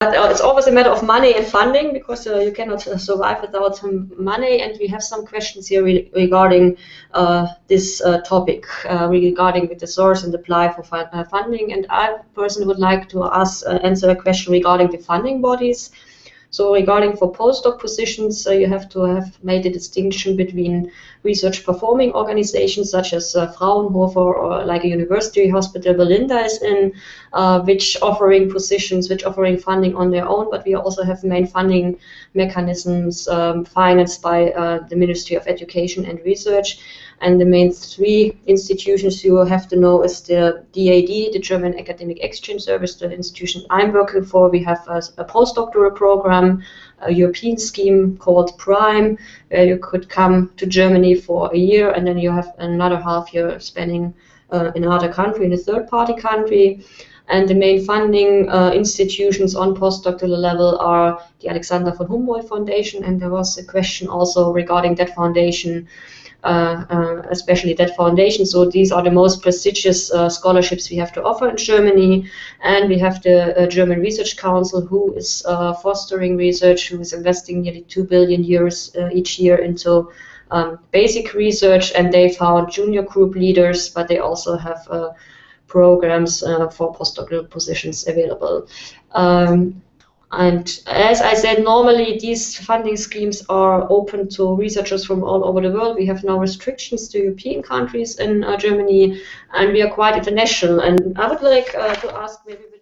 it's always a matter of money and funding, because you cannot survive without some money. And we have some questions here regarding this topic, regarding the source and apply for funding. And I personally would like to answer a question regarding the funding bodies. So regarding for postdoc positions, you have to have made a distinction between research performing organizations such as Fraunhofer or like a university hospital Belinda is in, which offering positions, which offering funding on their own, but we also have main funding mechanisms financed by the Ministry of Education and Research. And the main three institutions you have to know is the DAD, the German Academic Exchange Service, the institution I'm working for. We have a postdoctoral program, a European scheme called PRIME, where you could come to Germany for a year, and then you have another half year spending in another country, in a third-party country. And the main funding institutions on postdoctoral level are the Alexander von Humboldt Foundation, and there was a question also regarding that foundation, especially that foundation. So these are the most prestigious scholarships we have to offer in Germany. And we have the German Research Council, who is fostering research, who is investing nearly 2 billion euros each year into basic research. And they found junior group leaders, but they also have programs for postdoctoral positions available. And as I said, normally these funding schemes are open to researchers from all over the world. We have no restrictions to European countries in Germany, and we are quite international. And I would like to ask maybe